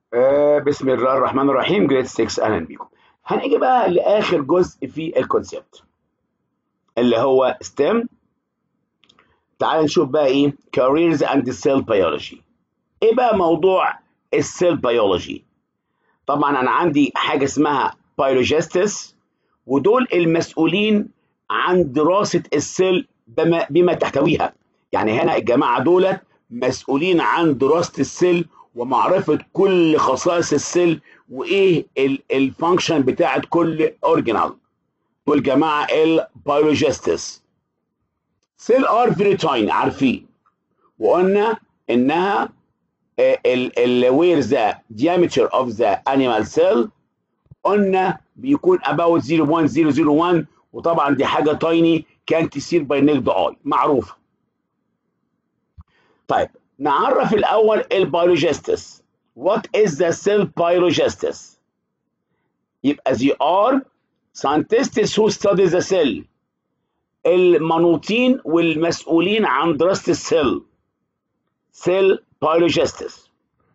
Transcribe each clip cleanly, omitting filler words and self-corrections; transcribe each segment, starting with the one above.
بسم الله الرحمن الرحيم، جريد 6. اهلا بيكم. هنيجي بقى لاخر جزء في الكونسيبت اللي هو ستيم. تعال نشوف بقى ايه careers and cell biology. ايه بقى موضوع السيل بيولوجي؟ طبعا انا عندي حاجه اسمها بيولوجيستس، ودول المسؤولين عن دراسه السيل بما تحتويها. يعني هنا الجماعه دولت مسؤولين عن دراسه السيل ومعرفه كل خصائص السيل وايه الفانكشن بتاعت كل اورجانال. دول جماعه البيولوجيستس. سيل ار فيري تايني، عارفين، وقلنا انها where the diameter of the animal cell قلنا بيكون about 0.001، وطبعا دي حاجه تايني كانت تصير باي نيكد اي معروفه. طيب نعرف الاول البيولوجيستس. What is the cell biologist؟ يبقى they are scientists who study the cell، المنوطين والمسؤولين عن دراسه السيل. cell biologists.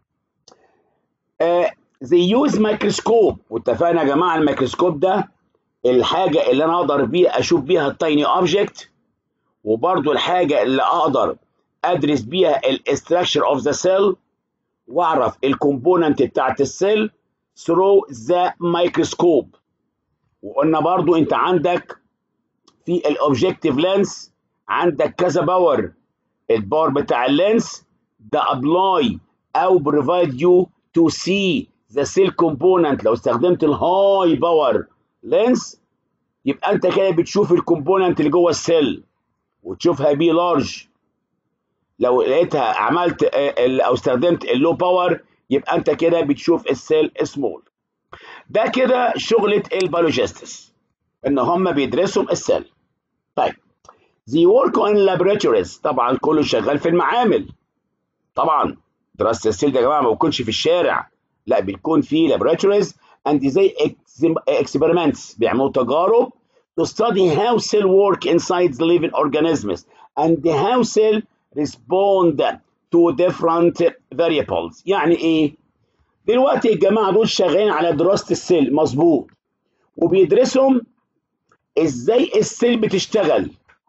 they use microscope، واتفقنا يا جماعه الميكروسكوب ده الحاجه اللي انا اقدر بيها اشوف بيها التايني اوبجكت، وبرضو الحاجه اللي اقدر ادرس بيها الاستراكشر اوف ذا سيل واعرف الكومبوننت بتاعت السيل ثرو ذا مايكروسكوب. وقلنا برضو انت عندك في الاوبجكتيف لينس عندك كذا باور. الباور بتاع اللينس ده ابلاي او بروفايد يو تو سي ذا سيل كومبوننت. لو استخدمت الهاي باور لينس يبقى انت كده بتشوف الكومبوننت اللي جوه السيل وتشوفها بي لارج. لو لقيتها عملت او استخدمت اللو باور يبقى انت كده بتشوف السيل سمول. ده كده شغله البيولوجيستس، ان هم بيدرسوا السيل. طيب they work on laboratories، طبعا كله شغال في المعامل. طبعا دراسه السيل ده يا جماعه ما بيكونش في الشارع، لا بيكون في laboratories and زي experiments، بيعملوا تجارب to study how cell work inside the living organisms and how cell respond to different variables. يعني ايه؟ دلوقتي الجماعه دول شغالين على دراسه السيل، مظبوط، وبيدرسهم ازاي السيل بتشتغل،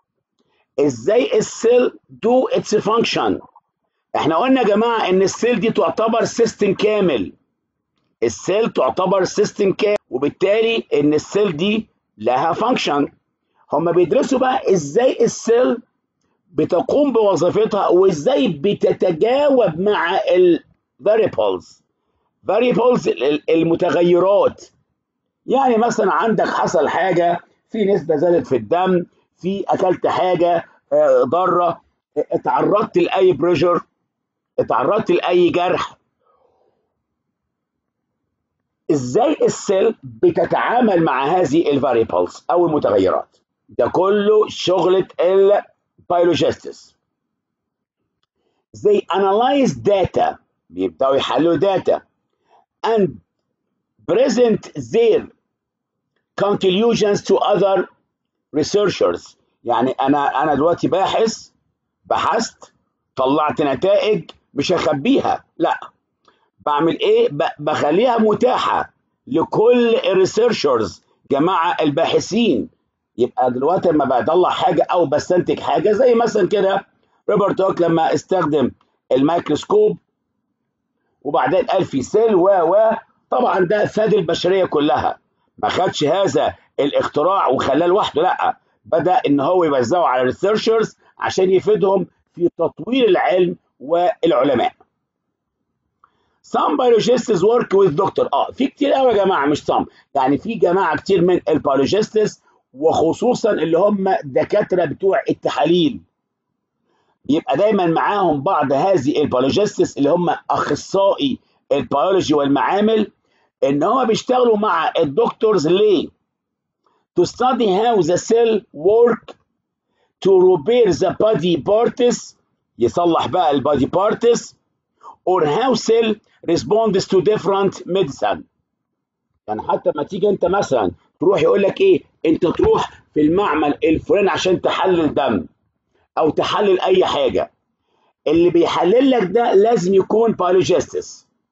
ازاي السيل دو اتس فانكشن. احنا قلنا يا جماعه ان السيل دي تعتبر سيستم كامل. السيل تعتبر سيستم كامل، وبالتالي ان السيل دي لها فانكشن. هم بيدرسوا بقى ازاي السيل بتقوم بوظيفتها وازاي بتتجاوب مع الفاريبلز. فاريبلز المتغيرات. يعني مثلا عندك حصل حاجه، في نسبه زادت في الدم، في اكلت حاجه ضاره، اتعرضت لاي بريشر، اتعرضت لاي جرح. ازاي السيل بتتعامل مع هذه الفاريبلز او المتغيرات؟ ده كله شغله البيولوجيستس. They analyze data، بيبداوا يحللوا داتا and present their conclusions to other researchers. يعني انا دلوقتي بحثت، طلعت نتائج، مش هخبيها، لا، بعمل ايه؟ بخليها متاحه لكل الريسيرشرز، جماعه الباحثين. يبقى دلوقتي لما بطلع حاجه او بستنتج حاجه زي مثلا كده روبرت هوك لما استخدم الميكروسكوب وبعدين قال في سيل طبعا ده فاد البشريه كلها. ما خدش هذا الاختراع وخلاه لوحده، لا، بدا ان هو يوزعه على الريسيرشرز عشان يفيدهم في تطوير العلم والعلماء. Some biologists work with doctor. في كتير قوي يا جماعه، مش some، يعني في جماعه كتير من البيولوجيستس، وخصوصا اللي هم دكاتره بتوع التحاليل، يبقى دايما معاهم بعض هذه البيولوجيستس اللي هم اخصائي البيولوجي والمعامل، ان هم بيشتغلوا مع الدكتورز. ليه؟ to study how the cell work to repair the body parts، يصلح بقى البادي بارتس، or how cell responds to different medicine. يعني حتى ما تيجي انت مثلا تروح يقول لك ايه، انت تروح في المعمل الفلاني عشان تحلل دم او تحلل اي حاجه، اللي بيحلل لك ده لازم يكون بيولوجيستس،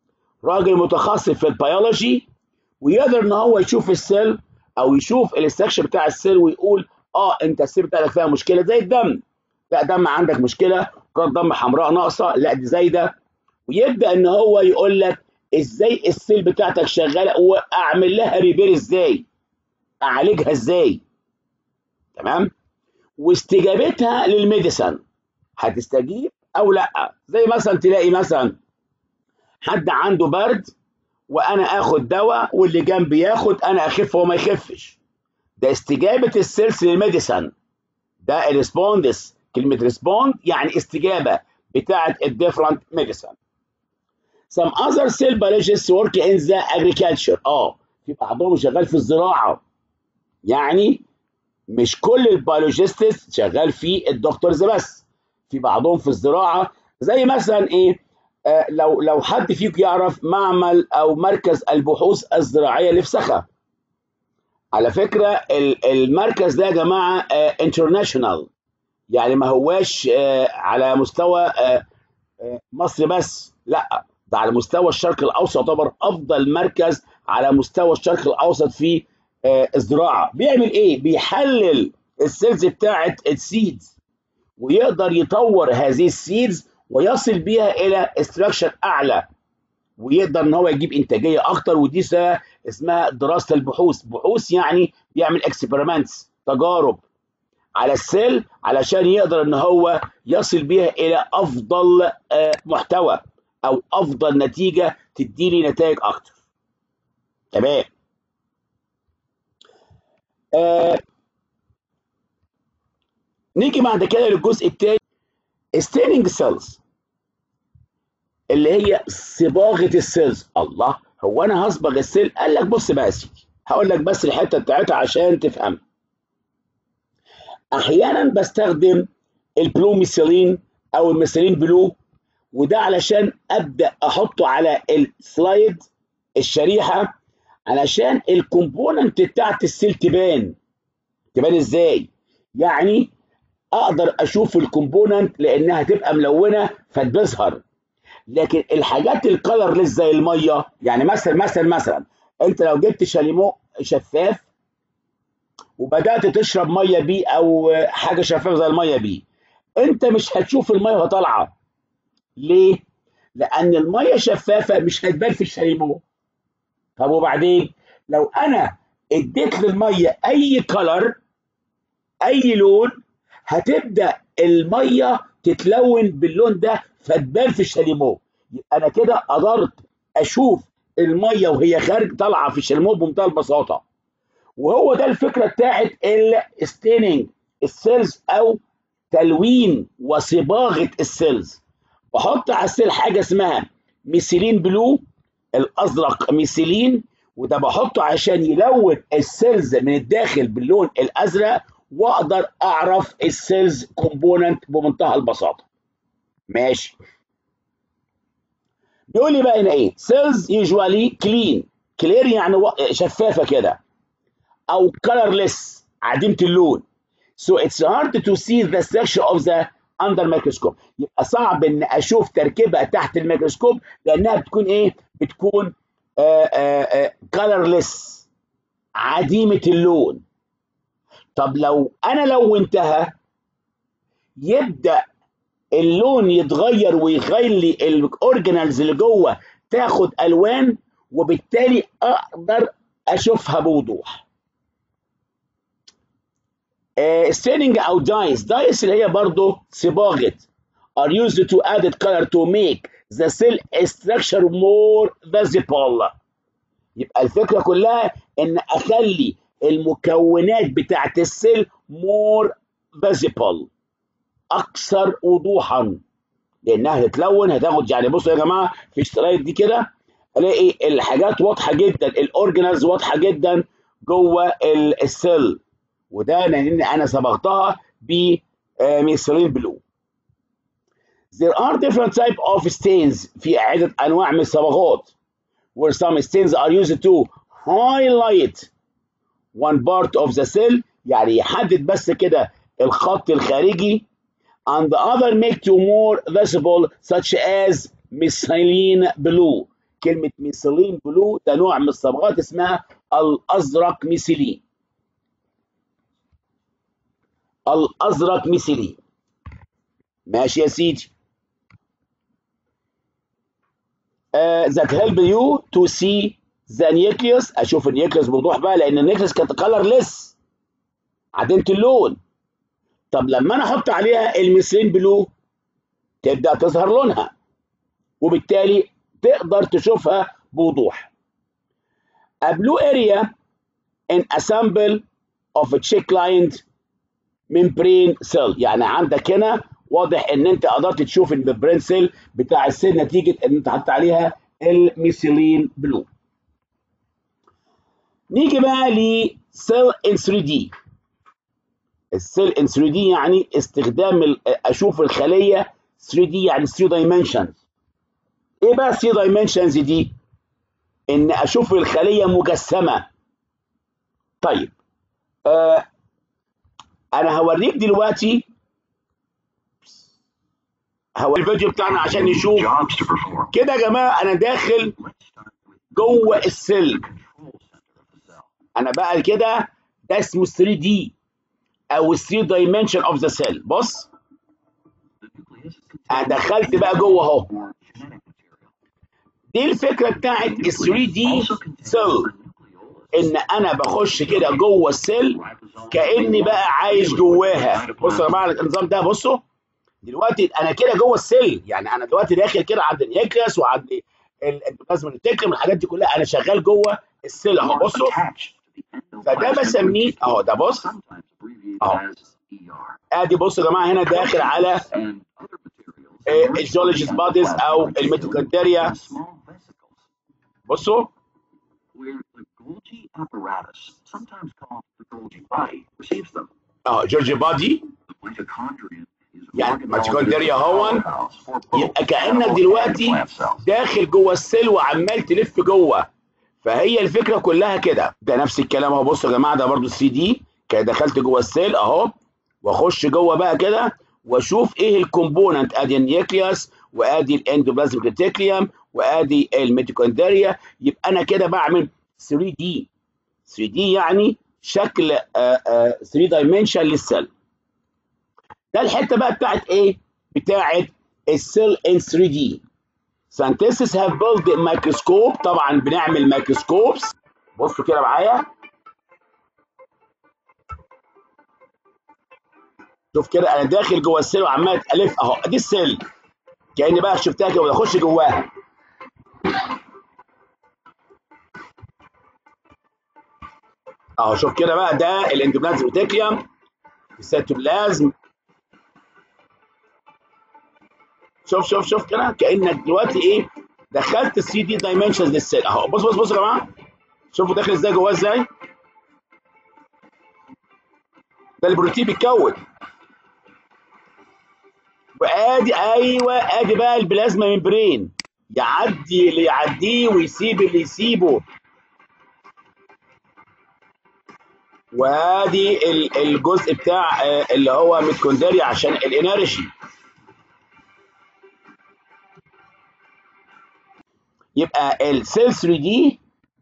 راجل متخصص في البيولوجي، ويقدر ان هو يشوف السيل او يشوف الاستراكشر بتاع السيل ويقول انت السيل بتاعتك فيها مشكله زي الدم، لا دم عندك مشكله، كرات دم حمراء ناقصه، لا دي زايده، ويبدا ان هو يقول لك ازاي السيل بتاعتك شغاله واعمل لها ريبير ازاي، اعالجها ازاي. تمام. واستجابتها للميديسن هتستجيب او لا. زي مثلا تلاقي مثلا حد عنده برد وانا اخد دواء واللي جنبي ياخد، انا اخف وما يخفش، ده استجابه السيلز للميديسن، ده الريسبوندس. كلمه ريسبوند يعني استجابه بتاعه الديفرنت ميديسن. some other cell biologists work in the agriculture. في بعضهم شغال في الزراعه، يعني مش كل البيولوجيستس شغال في الدكتورز بس، في بعضهم في الزراعه. زي مثلا ايه، لو حد فيكم يعرف معمل او مركز البحوث الزراعيه اللي في سخا. على فكره المركز ده يا جماعه انترناشونال، يعني ما هواش على مستوى مصر بس، لا ده على مستوى الشرق الاوسط، يعتبر افضل مركز على مستوى الشرق الاوسط في الزراعه. بيعمل ايه؟ بيحلل السيلز بتاعه السيدز ويقدر يطور هذه السيدز ويصل بيها الى استراكشر اعلى، ويقدر ان هو يجيب انتاجيه اكتر. ودي اسمها دراسه البحوث. بحوث يعني بيعمل اكسبيرمنتس، تجارب على السيل علشان يقدر ان هو يصل بيها الى افضل محتوى او افضل نتيجه تديني نتائج اكتر. تمام. نيجي بعد كده للجزء الثاني، ستيننج سيلز، اللي هي صباغه السيلز. الله، هو انا هصبغ السيل؟ قال لك بص بقى يا سيدي، هقول لك بس الحته بتاعتها عشان تفهم. احيانا بستخدم البلو ميثيلين او الميثيلين بلو، وده علشان ابدا احطه على السلايد الشريحه علشان الكومبوننت بتاعت السيل تبان ازاي؟ يعني اقدر اشوف الكومبوننت لانها تبقى ملونه فتظهر. لكن الحاجات الكلرلس زي الميه، يعني مثلا انت لو جبت شاليمو شفاف وبدات تشرب ميه بيه او حاجه شفافه زي الميه بيه، انت مش هتشوف الميه وهي طالعه. ليه؟ لان الميه شفافه مش هتبان في الشاليمو. طب وبعدين لو انا اديت للميه اي كلر، اي لون، هتبدا الميه تتلون باللون ده فتبان في الشاليمو. يبقى انا كده قدرت اشوف الميه وهي خارج طالعه في الشاليمو بمنتهى البساطه. وهو ده الفكره بتاعت الستيننج السيلز او تلوين وصباغه السيلز. بحط على السيل حاجه اسمها ميثيلين بلو، الازرق ميثيلين، وده بحطه عشان يلون السيلز من الداخل باللون الازرق، واقدر اعرف السيلز كومبوننت بمنتهى البساطه. ماشي. بيقول لي بقى هنا ايه؟ سيلز يوجوالي كلين، كلير يعني شفافه كده، او colorless عديمه اللون. So it's hard to see the structure of the under microscope. يبقى صعب ان اشوف تركيبها تحت الميكروسكوب لانها بتكون ايه؟ بتكون colorless عديمه اللون. طب لو انا لونتها يبدا اللون يتغير ويغير لي الاورجانيلز اللي جوه تاخد الوان، وبالتالي اقدر اشوفها بوضوح. ستيننج او دايس اللي هي برضه صباغه are used to add color to make the cell structure more visible. يبقى الفكره كلها ان اخلي المكونات بتاعت السيل more visible، اكثر وضوحا، لانها هتتلون هتاخد. يعني بصوا يا جماعه في السلايد دي كده الاقي الحاجات واضحه جدا، الاورجانيلز واضحه جدا جوه السيل، وده لان انا صبغتها بميثيلين بلو. There are different type of stains، في عدة انواع من الصبغات. where some stains are used to highlight one part of the cell، يعني يحدد بس كده الخط الخارجي، and the other make you more visible such as methylene blue. كلمة ميثيلين بلو ده نوع من الصبغات اسمها الأزرق ميثيلين. الأزرق ميثيلين. ماشي يا سيدي. that help you to see the nucleus. أشوف النيوكليوس بوضوح بقى لأن النيوكليوس كانت colorless عديمة اللون. طب لما أنا أحط عليها الميثيلين بلو تبدأ تظهر لونها وبالتالي تقدر تشوفها بوضوح. A blue area in a sample of a check-lined membrane cell. يعني عندك هنا واضح ان انت قدرت تشوف الممبرين سيل بتاع السيل نتيجه ان انت حطيت عليها الميثيلين بلو. نيجي بقى لسيل ان 3 دي. السيل ان 3 دي يعني استخدام اشوف الخليه 3 دي يعني 3 دايمنشنز. ايه بقى 3 دايمنشنز دي؟ ان اشوف الخليه مجسمه. طيب انا هوريك دلوقتي الفيديو بتاعنا عشان نشوف كده يا جماعه. انا داخل جوه السيل، انا بقى كده ده اسمه 3 دي او 3 دايمنشن اوف ذا سيل. بص انا دخلت بقى جوه اهو. دي الفكره بتاعت ال 3 دي سيل، ان انا بخش كده جوه السيل كاني بقى عايش جواها. بصوا يا جماعه النظام ده، بصوا دلوقتي انا كده جوه السيل، يعني انا دلوقتي داخل كده عند النيوكليوس وعند البلازما التكلم الحاجات دي كلها، انا شغال جوه السيل اهو. بصوا فده بسميه اهو، ده بص اهو ادي. بصوا يا جماعه هنا داخل على الجولجيس باديز او الميتوكوندريا. بصوا اهو جولجي بادي يعني ميتوكوندريا هون. يبقى كانك دلوقتي داخل جوه السيل وعمال تلف جوه. فهي الفكره كلها كده. ده نفس الكلام اهو. بصوا يا جماعه ده برضو 3 دي كده، دخلت جوه السيل اهو واخش جوه بقى كده واشوف ايه الكومبوننت. ادي النيوكليوس وادي الاندوبلازميك ريتيكوليوم وادي الميتوكوندريا. يبقى انا كده بعمل 3 دي. 3 دي يعني شكل 3 دايمنشن للسيل. ده الحته بقى بتاعت ايه؟ بتاعت السيل ان 3 دي. ساينتستس هاف بيلد مايكروسكوب. طبعا بنعمل مايكروسكوبس. بصوا كده معايا، شوف كده انا داخل جوه السيل وعمال الف اهو. دي السيل كاني بقى شفتها كده واخش جواها. اهو شوف كده بقى ده الاندوبلازم ريتيكوليوم، السيتوبلازم. شوف كده كانك دلوقتي ايه دخلت 3 دي دايمنشنز للسيل اهو. بص يا جماعه شوفوا داخل ازاي جواه ازاي. ده البروتين بيتكون. وادي ايوه ادي بقى البلازما ممبرين، يعدي اللي يعديه ويسيب اللي يسيبه. وادي الجزء بتاع اللي هو ميتوكوندريا عشان الانرجي. يبقى السيل 3 دي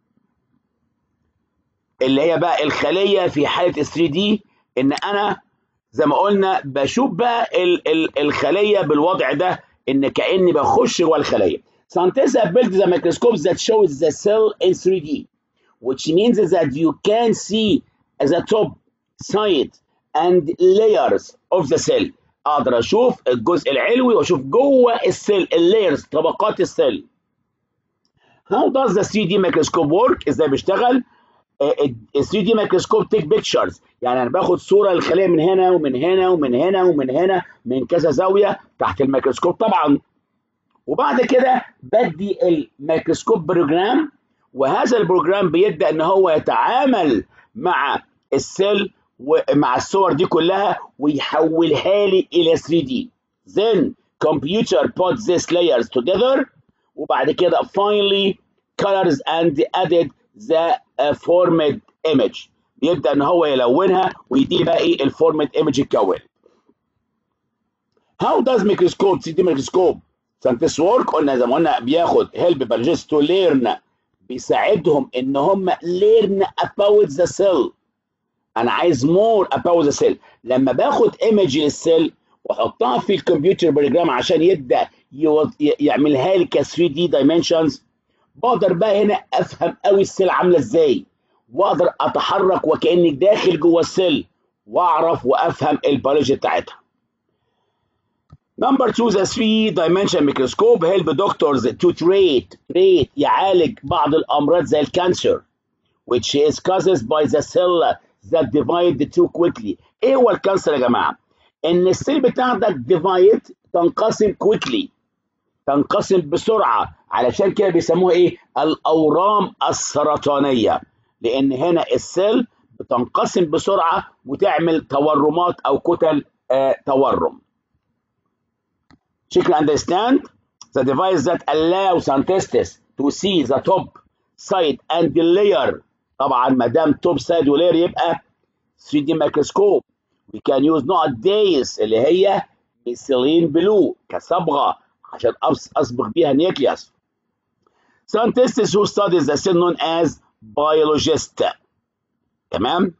اللي هي بقى الخليه في حاله ال 3 دي، ان انا زي ما قلنا بشوف بقى الخليه بالوضع ده، ان كاني بخش جوه الخليه. Scientists have built the microscopes that shows the cell in 3D, which means that you can see the top side and layers of the cell. اقدر اشوف الجزء العلوي واشوف جوه السيل اللايرز طبقات السيل. How does the 3D microscope work؟ ازاي بيشتغل؟ ال 3 دي مايكروسكوب تيك بيكتشرز، يعني انا باخد صوره للخليه من هنا ومن هنا ومن هنا ومن هنا من كذا زاويه تحت الميكروسكوب طبعا. وبعد كده بدي الميكروسكوب بروجرام، وهذا البروجرام بيبدا ان هو يتعامل مع السيل ومع الصور دي كلها ويحولها لي الى 3 دي. Then computer put these layers together وبعد كده finally colors and added the formed image. بيبدا ان هو يلونها ويدي بقى ايه الفورمد ايمج يتكون. How does microscope 3D microscope ساينتست ورك قلنا زي ما قلنا بياخد هيلب biologists تو ليرن، بيساعدهم ان هم ليرن about ذا سيل. انا عايز مور about ذا سيل. لما باخد ايمج للسيل واحطها في الكمبيوتر بروجرام عشان يبدا يعملها لي ك 3 دي دايمنشنز، بقدر بقى هنا افهم قوي السيل عامله ازاي، واقدر اتحرك وكاني داخل جوه السيل واعرف وافهم البيولوجي بتاعتها. Number 2 the 3-dimensional microscope help doctors to treat يعالج بعض الامراض زي الكانسر which is caused by the cell that divide too quickly. ايه هو الكانسر يا جماعه؟ ان السيل بتاعتك ديفايد، تنقسم quickly، تنقسم بسرعه، علشان كده بيسموها ايه؟ الاورام السرطانيه، لان هنا السيل بتنقسم بسرعه وتعمل تورمات او كتل تورم. She can understand the device that allows scientists to see the top side and the layer. طبعا ما دام top side ولاير يبقى 3D microscope. We can use nowadays اللي هي methylene blue كصبغه عشان اصبغ بيها نيوكليوس. Scientists who study the cell known as biologist. تمام؟